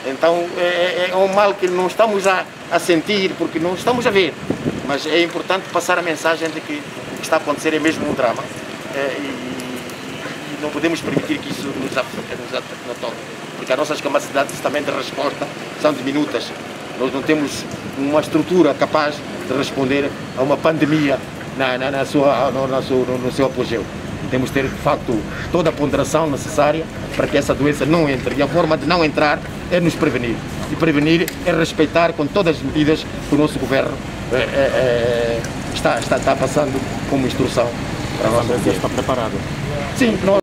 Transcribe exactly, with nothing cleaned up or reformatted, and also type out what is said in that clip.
Então é, é um mal que não estamos a, a sentir, porque não estamos a ver. Mas é importante passar a mensagem de que o que está a acontecer é mesmo um drama. É, e, e não podemos permitir que isso nos atome. Porque as nossas capacidades também de resposta são diminutas. Nós não temos uma estrutura capaz de responder a uma pandemia na, na, na sua, no, na sua, no, no seu apogeu. Temos que ter, de facto, toda a ponderação necessária para que essa doença não entre. E a forma de não entrar é nos prevenir. E prevenir é respeitar com todas as medidas que o nosso governo é, é, é, está, está, está passando como instrução para a nossa está preparado. Sim, nós